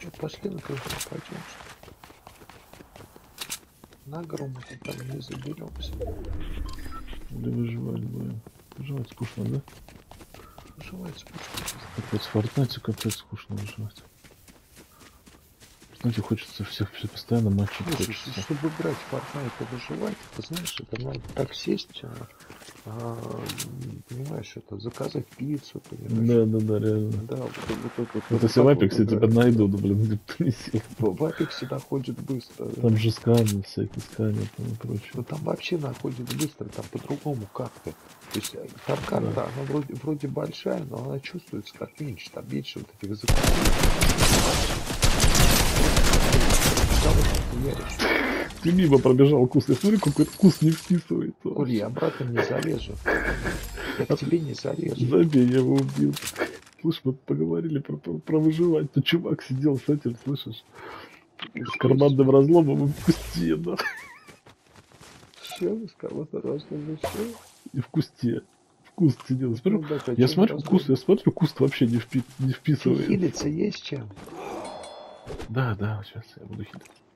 Что, пошли на крышу пойдем? На гору мы тут там не заберемся. Или выживать будем. Выживать скучно, да? Выживать скучно. Так вот с Fortnite капец скучно выживать. Знаете, хочется всех постоянно матчей. Слушай, чтобы играть в Fortnite и выживать, ты знаешь, это надо так сесть, понимаешь, это заказать пиццу, понимаешь? Да, реально. Да, вот Вот если в Apex тебя найду, да, блин, где бы ты не сел. В Apex находит быстро. Там же сканер, всякие сканер там и прочее. Ну там вообще находит быстро, там по-другому как-то. То есть там карта, да, она вроде большая, но она чувствуется как меньше, там меньше вот этих языков. Ты мимо пробежал куст, я смотрю, какой-то куст не вписывается. Коль, я обратно не залезу. Я к тебе не залезу. Забей, я его убил. Слышь, мы поговорили про выживать. Тут чувак сидел с этим, слышишь? С карманным разломом и в кусте, да. Все, с карманным разломом, все. И в кусте. В куст сидел. Смотрю, Ну, да, я смотрю, куст вообще не вписывается. Хилиться есть чем? Да, сейчас я буду хилиться.